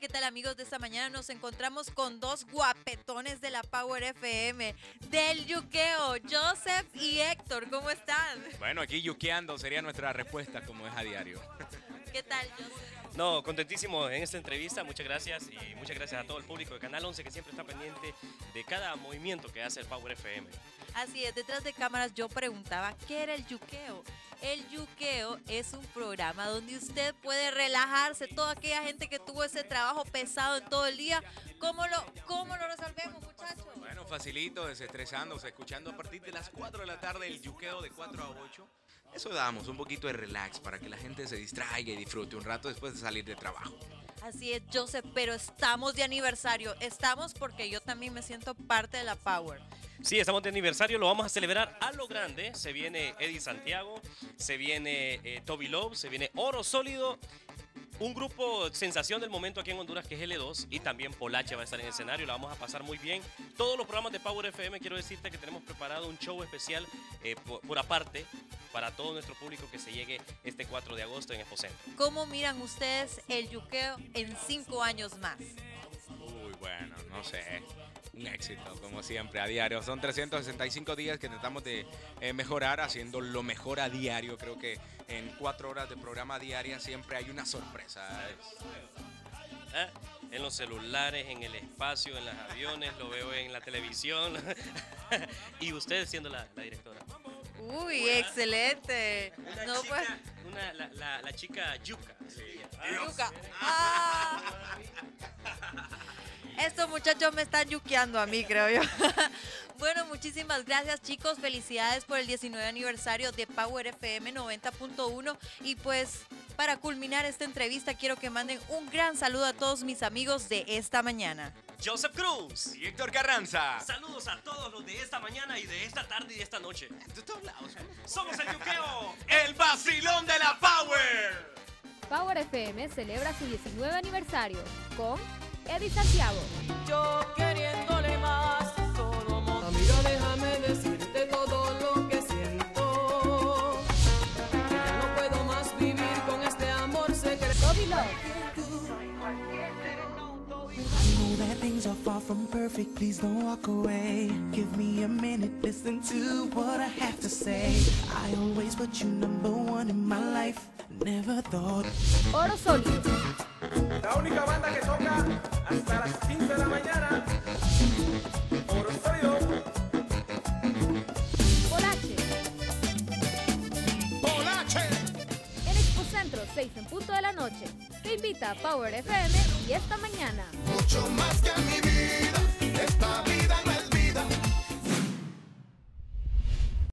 ¿qué tal amigos de esta mañana? Nos encontramos con dos guapetones de la Power FM, del yuqueo, Joseph y Héctor, ¿cómo están? Bueno, aquí yuqueando sería nuestra respuesta como es a diario. ¿Qué tal, Joseph? No, contentísimo en esta entrevista, muchas gracias y muchas gracias a todo el público de Canal 11 que siempre está pendiente de cada movimiento que hace el Power FM. Así es, detrás de cámaras yo preguntaba, ¿qué era el yuqueo? El yuqueo es un programa donde usted puede relajarse, toda aquella gente que tuvo ese trabajo pesado en todo el día, ¿cómo lo resolvemos, muchachos? Bueno, facilito, desestresándose, escuchando a partir de las 4 de la tarde el yuqueo de 4 a 8. Eso damos, un poquito de relax para que la gente se distraiga y disfrute un rato después de salir de trabajo. Así es, Joseph, pero estamos de aniversario. Estamos porque yo también me siento parte de la Power. Sí, estamos de aniversario, lo vamos a celebrar a lo grande. Se viene Eddie Santiago, se viene Toby Love, se viene Oro Sólido. Un grupo sensación del momento aquí en Honduras que es L2 y también Polache va a estar en el escenario, la vamos a pasar muy bien. Todos los programas de Power FM, quiero decirte que tenemos preparado un show especial por aparte para todo nuestro público que se llegue este 4 de agosto en Expocentro. ¿Cómo miran ustedes el yuqueo en 5 años más? Uy, bueno, no sé. Un éxito, como siempre, a diario. Son 365 días que tratamos de mejorar, haciendo lo mejor a diario. Creo que en 4 horas de programa diaria siempre hay una sorpresa. En los celulares, en el espacio, en los aviones, lo veo en la televisión. Y usted siendo la directora. Uy, excelente. Una chica, la chica Yuka. Yuca. Estos muchachos me están yuqueando a mí, creo yo. Bueno, muchísimas gracias, chicos. Felicidades por el 19 aniversario de Power FM 90.1. Y pues, para culminar esta entrevista, quiero que manden un gran saludo a todos mis amigos de esta mañana. Joseph Cruz Y Héctor Carranza. Saludos a todos los de esta mañana y de esta tarde y de esta noche. Somos el yuqueo, El vacilón de la Power. Power FM celebra su 19 aniversario con Eddie Santiago. Yo queriéndole más, todo mundo. Amiga, déjame decirte todo lo que siento. Ya no puedo más vivir con este amor secreto. Toby Love. I know that things are far from perfect, please don't walk away. Give me a minute, listen to what I have to say. I always put you number one in my life, never thought. Oro Sólido. La única banda que toca hasta las 5 de la mañana. Oro Sólido. Polache. Polache. En Expocentro, 6 en punto de la noche. Te invita a Power FM y esta mañana. Mucho más que a mi vida.